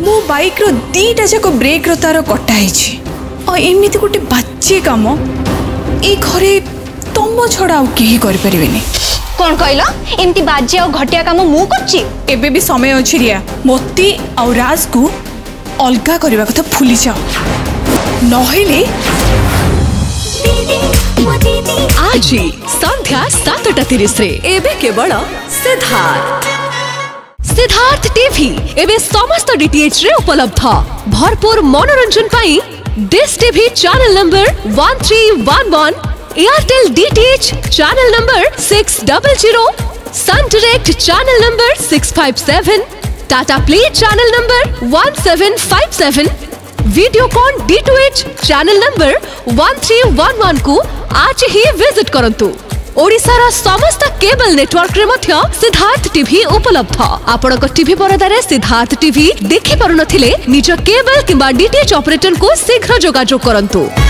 मो बाइक रो दीटा जाक ब्रेक रो तार कटा है और एमती गोटे बाच्चे काम ए घरे तुम छड़ा आउ केही करि परिबेनी। कौन कहला एमती बाजे और घटिया काम मु करछि? एबे भी समय अछि रिया, मोती और राज को अलगा करबा कथा भूली जाओ नहेले आज ही संध्या 7:30 रे एबे केवल सिद्धार्थ टीवी एबे समस्त डीटीएच रे उपलब्ध। भरपूर मनोरंजन पाई Dish TV channel number 1311, Airtel DTH channel number 600, Sun Direct channel number 657, Tata Play channel number 1757, Videocon D2H channel number 1311 को आज ही विजिट करंतु। ओडिसार समस्त केबल नेटवर्क रे मध्य सिद्धार्थ टीवी उपलब्ध। आपनक टीवी परदारे सिद्धार्थ टीवी देखि पारुनथिले निज केबल किबा डीटीएच ऑपरेटर को शीघ्र जोगाजोग करंतु।